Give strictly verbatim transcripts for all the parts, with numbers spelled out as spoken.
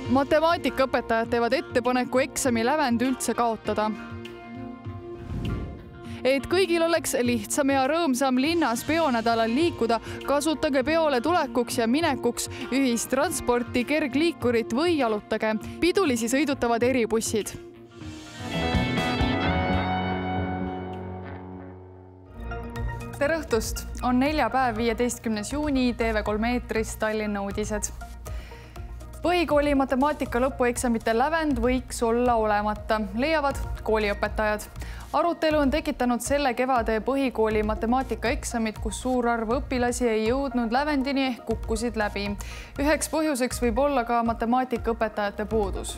Matemaatikaõpetajad teevad ettepaneku eksami lävend üldse kaotada. Et kõigil oleks lihtsam ja rõõmsam linnas peonädalal liikuda, kasutage peole tulekuks ja minekuks ühistransporti, kergliikurit või jalutage. Pidulisi sõidutavad eribussid. Tere õhtust! On neljapäev, viieteistkümnes juuni, T V kolm eetris Tallinna uudised. Põhikooli matemaatika lõpueksamite lävend võiks olla olemata, leiavad kooliõpetajad. Arutelu on tekitanud selle kevade põhikooli matemaatikaeksamid, kus suur arv õpilasi ei jõudnud lävendini ehk kukkusid läbi. Üheks põhjuseks võib olla ka matemaatikaõpetajate puudus.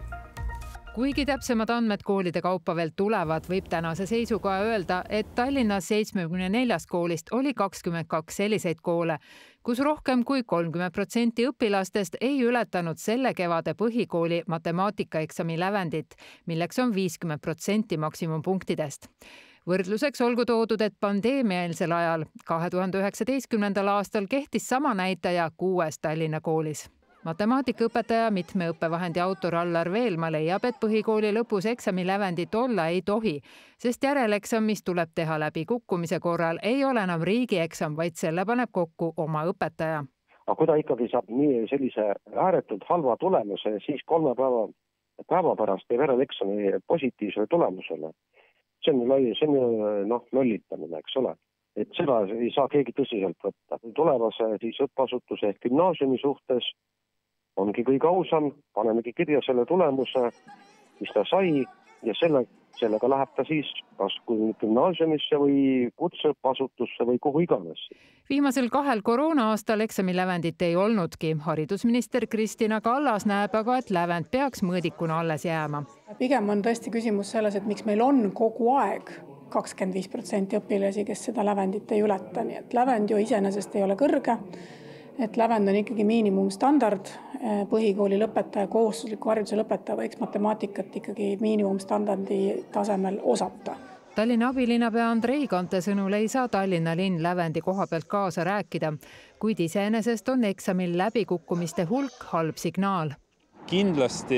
Kuigi täpsemad andmed koolide kaupa veel tulevad, võib tänase seisuga öelda, et Tallinnas seitsmekümne neljast koolist oli kakskümmend kaks selliseid koole, kus rohkem kui kolmkümmend protsenti õpilastest ei ületanud selle kevade põhikooli matemaatikaeksami lävendit, milleks on viiskümmend protsenti maksimumpunktidest. Võrdluseks olgu toodud, et pandeemiaeelsel ajal kahe tuhande üheksateistkümnendal aastal kehtis sama näitaja kuues Tallinna koolis. Matemaatikaõpetaja mitme õppevahendi autor Allar Veelma leiab, et põhikooli lõpus eksami lävendit olla ei tohi, sest järeleksam, mis tuleb teha läbi kukkumise korral, ei ole enam riigieksam, vaid selle paneb kokku oma õpetaja. Aga kui ta ikkagi saab nii sellise ääretult halva tulemuse, siis kolme päeva, päeva pärast teeb järeleksami positiivsele tulemusele. See on, see on no, nollitamine, eks ole. Et seda ei saa keegi tõsiselt võtta. Tulevase siis õppeasutuse ehk gümnaasiumi suhtes ongi kõige ausam, panemegi kirja selle tulemuse, mis ta sai ja selle, sellega läheb ta siis kas kui gümnaasiumisse või kutseõppeasutusse või kuhu iganes. Viimasel kahel koroona-aastal eksami lävendit ei olnudki. Haridusminister Kristina Kallas näeb aga, et lävend peaks mõõdikuna alles jääma. Pigem on tõesti küsimus selles, et miks meil on kogu aeg kakskümmend viis protsenti õpilasi, kes seda lävendit ei ületa. Nii et lävend ju iseenesest ei ole kõrge. Et lävend on ikkagi miinimumstandard, põhikooli lõpetaja, kohustusliku hariduse lõpetaja võiks matemaatikat ikkagi miinimumstandardi tasemel osata. Tallinna abilinnapea Andrei Kante sõnul ei saa Tallinna linn lävendi koha pealt kaasa rääkida, kuid iseenesest on eksamil läbikukkumiste hulk halb signaal. Kindlasti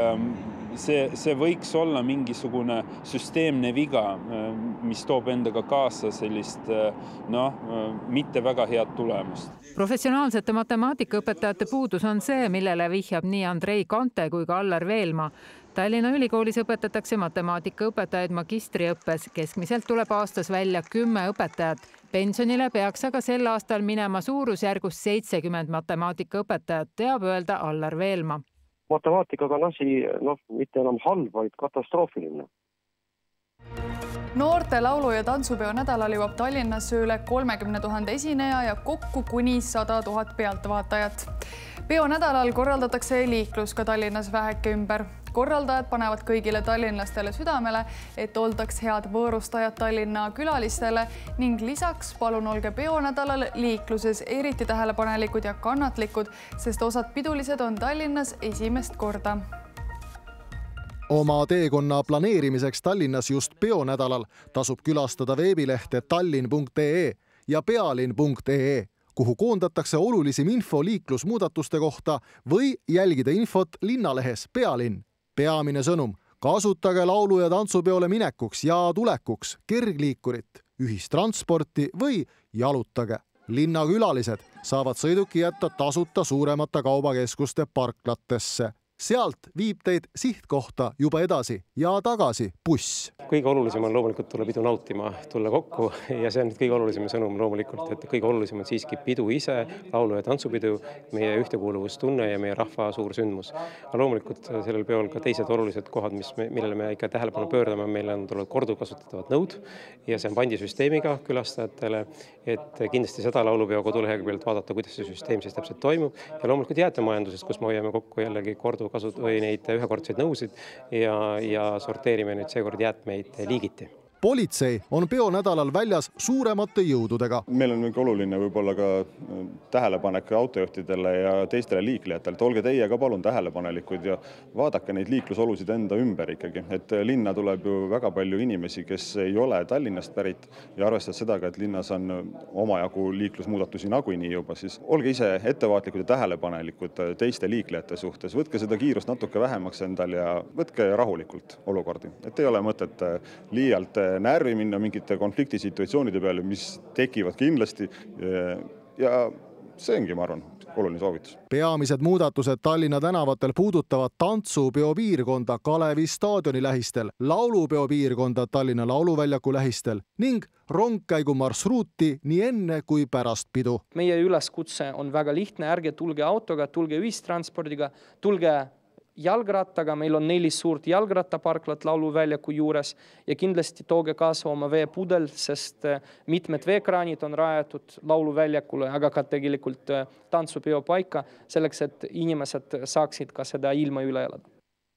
see, see võiks olla mingisugune süsteemne viga, mis toob endaga kaasa sellist no, mitte väga head tulemust. Professionaalsete matemaatikaõpetajate puudus on see, millele vihjab nii Andrei Kante kui ka Allar Veelma. Tallinna ülikoolis õpetatakse matemaatikaõpetajaid magistriõppes. Keskmiselt tuleb aastas välja kümme õpetajat. Pensionile peaks aga sel aastal minema suurusjärgus seitsekümmend matemaatikaõpetajat, teab öelda Allar Veelma. Matemaatikaga on asi no, mitte enam halb, vaid katastroofiline. Noorte laulu- ja tantsupeo nädalal jõuab Tallinnasse üle kolmekümne tuhande esineja ja kokku kuni sada tuhat pealtvaatajat. Peo nädalal korraldatakse liiklus ka Tallinnas väheke ümber. Korraldajad panevad kõigile tallinlastele südamele, et oldaks head võõrustajad Tallinna külalistele ning lisaks palun olge peo nädalal liikluses eriti tähelepanelikud ja kannatlikud, sest osad pidulised on Tallinnas esimest korda. Oma teekonna planeerimiseks Tallinnas just peo nädalal tasub külastada veebilehte tallinn punkt ee ja pealinn punkt ee, kuhu koondatakse olulisim info liiklusmuudatuste kohta või jälgida infot linnalehes Pealinn. Peamine sõnum, kasutage laulu- ja tantsupeole minekuks ja tulekuks kergliikurit, ühistransporti või jalutage. Linnakülalised saavad sõiduki jätta tasuta suuremate kaubakeskuste parklatesse. Sealt viib teid sihtkohta juba edasi ja tagasi buss. Kõige olulisem on loomulikult tulla pidu nautima, tulla kokku ja see on kõige olulisem sõnum loomulikult, et kõige olulisem on siiski pidu ise, laulu- ja tantsupidu, meie ühtekuuluvustunne ja meie rahva suur sündmus. Aga loomulikult sellel peol ka teised olulised kohad, mis me, millele me ikka tähelepanu pöördame, meil on tulnud korduvkasutatavad nõud ja see on pandisüsteemiga külastajatele, et kindlasti seda laulupeo kodulehega pealt vaadata, kuidas see süsteem siis täpselt toimub ja loomulikult jäätemajandusest, kus me hoiame kokku jällegi kordu kasut või neid ühekordseid nõusid ja, ja sorteerime nüüd seekord jäätmeid liigiti. politsei on peonädalal väljas suuremate jõududega. Meil on oluline võib-olla ka tähelepanek autojuhtidele ja teistele liiklejatele, et olge teie ka palun tähelepanelikud ja vaadake neid liiklusolusid enda ümber ikkagi. Et linna tuleb ju väga palju inimesi, kes ei ole Tallinnast pärit ja arvestades seda ka, et linnas on omajagu liiklusmuudatusi nagunii juba, siis olge ise ettevaatlikud ja tähelepanelikud teiste liiklejate suhtes. Võtke seda kiirust natuke vähemaks endal ja võtke rahulikult olukordi. Et ei ole mõtet liialt närvi minna mingite konfliktisituatsioonide peale, mis tekivad kindlasti ja see ongi, ma arvan, oluline soovitus. Peamised muudatused Tallinna tänavatel puudutavad tantsupeo piirkonda Kalevi staadioni lähistel, laulupeo piirkonda Tallinna lauluväljaku lähistel ning rongkäigu marsruuti nii enne kui pärast pidu. Meie üleskutse on väga lihtne, ärge tulge autoga, tulge ühistranspordiga, tulge jalgrattaga, meil on neli suurt jalgrattaparklat lauluväljaku juures ja kindlasti tooge kaasa oma veepudel, sest mitmed veekraanid on rajatud lauluväljakule, aga ka tegelikult tantsupeo paika, selleks, et inimesed saaksid ka seda ilma üle elada.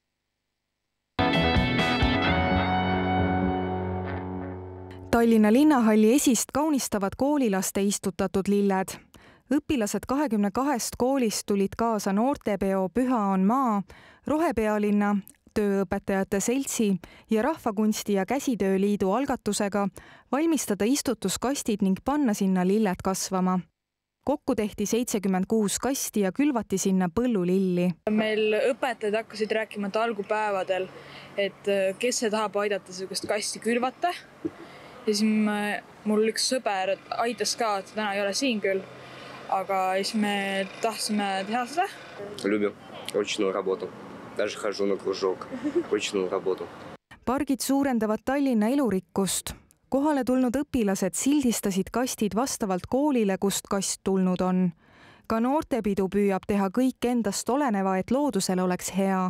Tallinna linnahalli esist kaunistavad koolilaste istutatud lilled. Õpilased kahekümne kahest koolist tulid kaasa noortepeo Püha on maa, Rohepealinna, Tööõpetajate seltsi ja Rahvakunsti ja Käsitööliidu algatusega valmistada istutuskastid ning panna sinna lilled kasvama. Kokku tehti seitsekümmend kuus kasti ja külvati sinna põllulilli. Meil õpetajad hakkasid rääkima algupäevadel, et kes see tahab aidata sellist kasti külvata. Ja siis mul üks sõber aitas ka, et täna ei ole siin küll. Aga siis me tahtsime teha seda. Любим ручную работу. Даже хожу на кружок. Ручную работу. Pargid suurendavad Tallinna elurikkust. Kohale tulnud õpilased sildistasid kastid vastavalt koolile, kust kast tulnud on. Ka noortepidu püüab teha kõik endast oleneva, et loodusel oleks hea.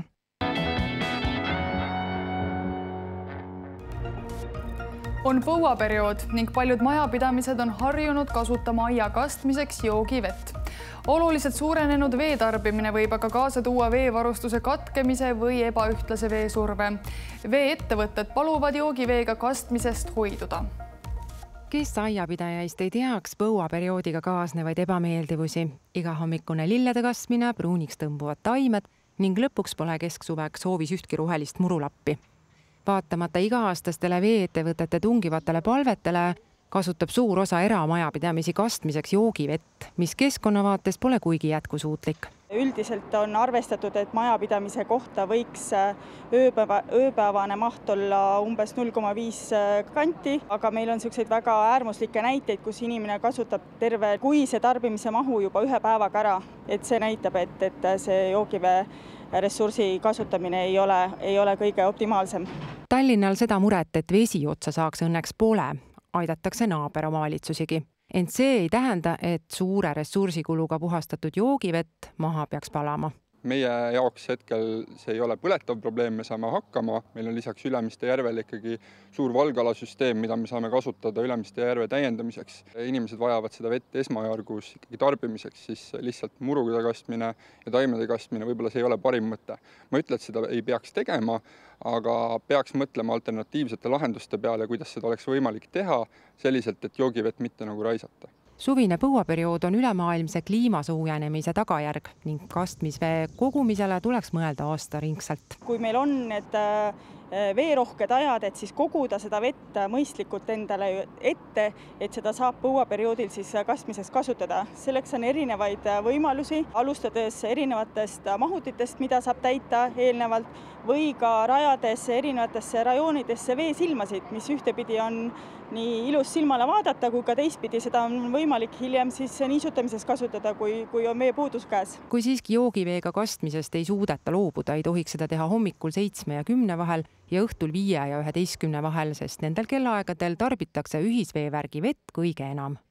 On põuaperiood ning paljud majapidamised on harjunud kasutama aia kastmiseks joogivett. Oluliselt suurenenud veetarbimine võib aga kaasa tuua veevarustuse katkemise või ebaühtlase veesurve. Veeettevõtted paluvad joogiveega kastmisest hoiduda. Kes aiapidajaist ei teaks põuaperioodiga kaasnevaid ebameeldivusi? Iga hommikune lillede kastmine, pruuniks tõmbuvad taimed ning lõpuks pole kesksuveks hoovis ühtki rohelist murulappi. Vaatamata iga-aastastele veeettevõtete tungivatele palvetele kasutab suur osa eramajapidamisi kastmiseks joogivett, mis keskkonnavaates pole kuigi jätkusuutlik. Üldiselt on arvestatud, et majapidamise kohta võiks ööpäeva, ööpäevane maht olla umbes null koma viis kanti, aga meil on selliseid väga äärmuslikke näiteid, kus inimene kasutab terve kuise tarbimise mahu juba ühe päevaga ära. Et see näitab, et, et see joogivee ressursi kasutamine ei ole, ei ole kõige optimaalsem. Tallinnal seda muret, et vesi otsa saaks õnneks pole, aidatakse naaberomavalitsusigi. Ent see ei tähenda, et suure ressursikuluga puhastatud joogivett maha peaks palama. Meie jaoks hetkel see ei ole põletav probleem, me saame hakkama. Meil on lisaks Ülemiste järvel ikkagi suur valgalasüsteem, mida me saame kasutada Ülemiste järve täiendamiseks. Inimesed vajavad seda vett esmajärgus ikkagi tarbimiseks, siis lihtsalt muruga kastmine ja taimede kastmine, võib-olla see ei ole parim mõte. Ma ütlen, et seda ei peaks tegema, aga peaks mõtlema alternatiivsete lahenduste peale, kuidas seda oleks võimalik teha selliselt, et joogivett mitte nagu raisata. Suvine põuaperiood on ülemaailmse kliima soojenemise tagajärg ning kastmisvee kogumisele tuleks mõelda aastaringselt. Kui meil on need veerohked ajad, et siis koguda seda vett mõistlikult endale ette, et seda saab põuaperioodil siis kastmiseks kasutada. Selleks on erinevaid võimalusi, alustades erinevatest mahutitest, mida saab täita eelnevalt, või ka rajades erinevatesse rajoonidesse veesilmasid, mis ühtepidi on nii ilus silmale vaadata, kui ka teistpidi seda on võimalik hiljem siis niisutamises kasutada, kui, kui on vee puudus käes. Kui siiski joogiveega kastmisest ei suudeta loobuda, ei tohiks seda teha hommikul seitsme ja kümne vahel ja õhtul viie ja üheteistkümne vahel, sest nendel kellaaegadel tarbitakse ühisveevärgi vett kõige enam.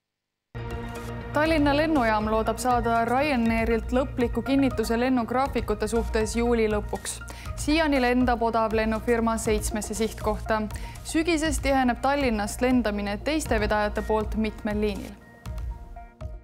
Tallinna lennujaam loodab saada Ryanairilt lõpliku kinnituse lennugraafikute suhtes juuli lõpuks. Siiani lendab odav lennufirma seitsmesse sihtkohta. Sügisest tiheneb Tallinnast lendamine teiste vedajate poolt mitmel liinil.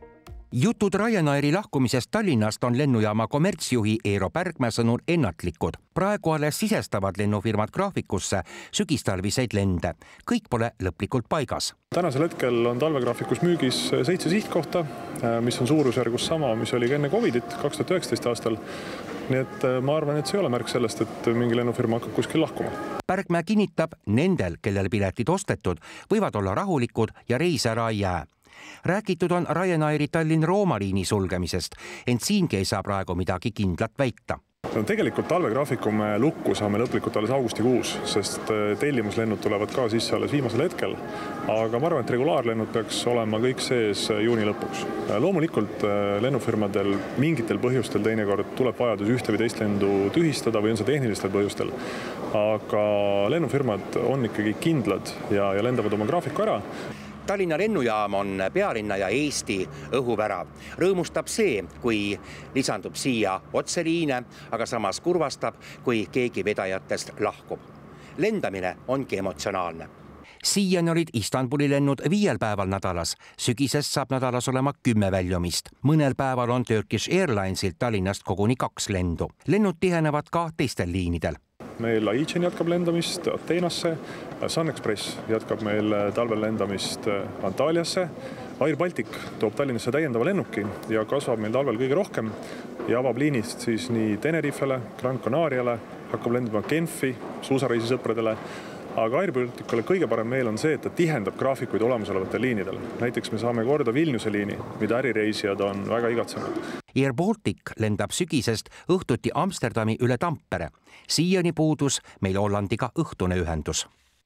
Jutud Ryanairi lahkumisest Tallinnast on lennujaama kommertsjuhi Eero Pärgmäe sõnul ennatlikud. Praegu alles sisestavad lennufirmad graafikusse sügistalviseid lende. Kõik pole lõplikult paigas. Tänasel hetkel on talvegraafikus müügis seitse sihtkohta, mis on suurusjärgus sama, mis oli enne Covidit kaks tuhat üheksateist aastal. Nii et ma arvan, et see ei ole märk sellest, et mingi lennufirma hakkab kuskil lahkuma. Pärgmäe kinnitab, nendel, kellel piletid ostetud, võivad olla rahulikud ja reise ära ei jää. Räägitud on Ryanairi Tallinn-Rooma liini sulgemisest, ent siingi ei saa praegu midagi kindlat väita. No, tegelikult talvegraafiku me lukku saame lõplikult alles augustikuus, sest tellimuslennud tulevad ka sisse alles viimasel hetkel. Aga ma arvan, et regulaarlennud peaks olema kõik sees juuni lõpuks. Loomulikult lennufirmadel mingitel põhjustel teinekord tuleb vajadus ühte või teist lendu tühistada või on see tehnilistel põhjustel. Aga lennufirmad on ikkagi kindlad ja, ja lendavad oma graafiku ära. Tallinna lennujaam on pealinna ja Eesti õhuvärav. Rõõmustab see, kui lisandub siia otseliine, aga samas kurvastab, kui keegi vedajatest lahkub. Lendamine ongi emotsionaalne. Siiani olid Istanbuli lennud viiel päeval nädalas. Sügisest saab nädalas olema kümme väljumist. Mõnel päeval on Turkish Airlinesilt Tallinnast koguni kaks lendu. Lennud tihenevad ka teistel liinidel. Meil Aegean jätkab lendamist Ateenasse, Sun Express jätkab meil talvel lendamist Antaliasse, Air Baltic toob Tallinnasse täiendava lennuki ja kasvab meil talvel kõige rohkem ja avab liinist siis nii Tenerifele, Gran Canariale, hakkab lendama Genfi, suusareisisõpradele. Aga Air Balticule kõige parem meel on see, et ta tihendab graafikuid olemasolevatel liinidel. Näiteks me saame korda Vilniuse liini, mida ärireisijad on väga igatsenud. Air Baltic lendab sügisest õhtuti Amsterdami üle Tampere. Siiani puudus meil Hollandiga õhtune ühendus.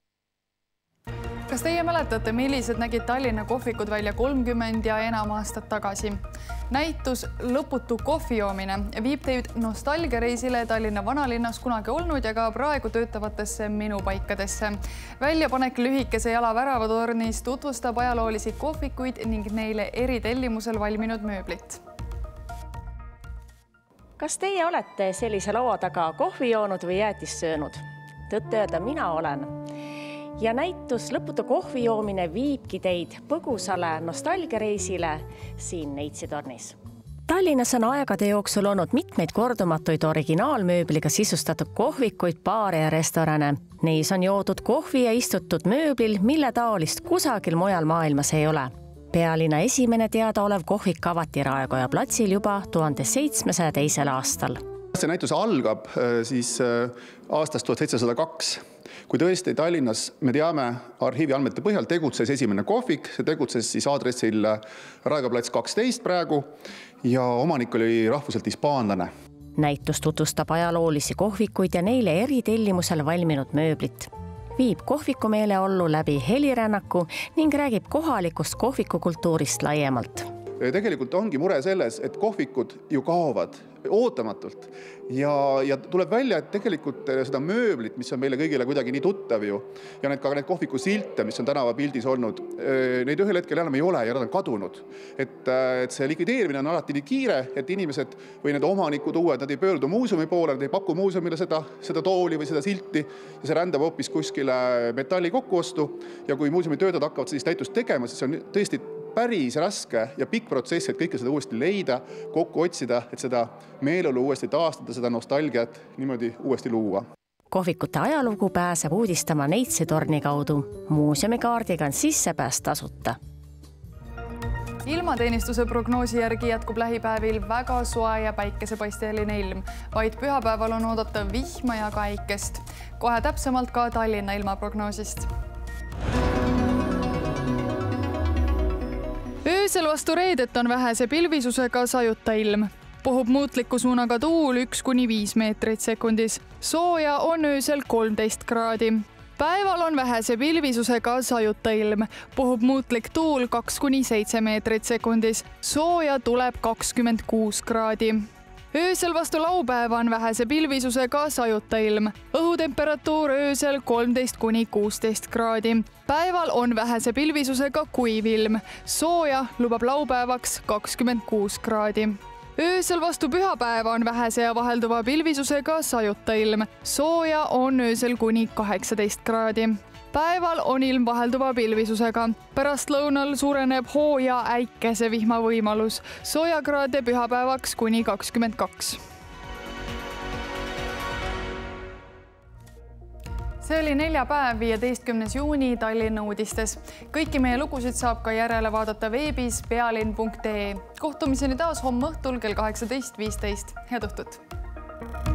Kas teie mäletate, millised nägid Tallinna kohvikud välja kolmkümmend ja enam aastat tagasi? Näitus Lõputu kohvijoomine viib teid nostalgiareisile Tallinna vanalinnas kunagi olnud ja ka praegu töötavatesse menupaikadesse. Väljapanek lühikese jala väravatornis tutvustab ajaloolisi kohvikuid ning neile eritellimusel valminud mööblit. Kas teie olete sellise laua taga kohvi joonud või jäätist söönud? Tõtt öelda, mina olen. Ja näitus Lõputu kohvijoomine viibki teid põgusale nostalgiareisile siin Neitsi-tornis. Tallinnas on aegade jooksul olnud mitmeid kordumatuid originaalmööbliga sisustatud kohvikuid, baare ja restorane. Neis on joodud kohvi ja istutud mööblil, mille taolist kusagil mujal maailmas ei ole. Pealinna esimene teadaolev kohvik avati Raekoja platsil juba tuhande seitsmesaja teisel aastal. See näitus algab siis aastast tuhat seitsesada kaks. Kui tõesti Tallinnas, me teame, arhiivi andmete põhjal tegutses esimene kohvik, see tegutses siis aadressil Raekoja plats kaksteist praegu ja omanik oli rahvuselt hispaanlane. Näitus tutvustab ajaloolisi kohvikuid ja neile eritellimusel valminud mööblit. Viib kohviku meeleollu läbi helirännaku ning räägib kohalikust kohvikukultuurist laiemalt. Tegelikult ongi mure selles, et kohvikud ju kaovad ootamatult ja, ja tuleb välja, et tegelikult seda mööblit, mis on meile kõigile kuidagi nii tuttav ju ja need, ka need kohviku silte, mis on tänava pildis olnud, neid ühel hetkel enam ei ole ja nad on kadunud. Et, et see likvideerimine on alati nii kiire, et inimesed või need omanikud uued, nad ei pöördu muuseumi poole, nad ei paku muuseumile seda, seda tooli või seda silti ja see rändab hoopis kuskile metalli kokkuostu ja kui muuseumi töötajad hakkavad siis näitust tegema, siis on tõesti päris raske ja pikk protsess, et kõike seda uuesti leida, kokku otsida, et seda meelolu uuesti taastada, seda nostalgiat niimoodi uuesti luua. Kohvikute ajalugu pääseb uudistama Neitsi-torni kaudu. Muuseumikaardiga on sissepääs tasuta. Ilmateenistuse prognoosi järgi jätkub lähipäevil väga soe ja päikesepaisteline ilm. Vaid pühapäeval on oodata vihma ja kaikest. Kohe täpsemalt ka Tallinna ilmaprognoosist. Öösel vastu reedet on vähese pilvisusega sajuta ilm. Puhub muutliku suunaga tuul üks kuni viis meetrit sekundis. Sooja on öösel kolmteist kraadi. Päeval on vähese pilvisusega sajuta ilm. Puhub muutlik tuul kaks kuni seitse meetrit sekundis. Sooja tuleb kakskümmend kuus kraadi. Öösel vastu laupäeva on vähese pilvisusega sajuta ilm. Õhutemperatuur öösel kolmteist kuni kuusteist kraadi. Päeval on vähese pilvisusega kuiv ilm. Sooja lubab laupäevaks kakskümmend kuus kraadi. Öösel vastu pühapäeva on vähese ja vahelduva pilvisusega sajuta ilm. Sooja on öösel kuni kaheksateist kraadi. Päeval on ilm vahelduva pilvisusega. Pärast lõunal suureneb hoo ja äikesevihma võimalus. Soojakraade pühapäevaks kuni kakskümmend kaks. See oli neljapäev, viieteistkümnes juuni Tallinna uudistes. Kõiki meie lugusid saab ka järele vaadata veebis pealinn punkt ee. Kohtumiseni taas homme õhtul kell kaheksateist viisteist. Head õhtut!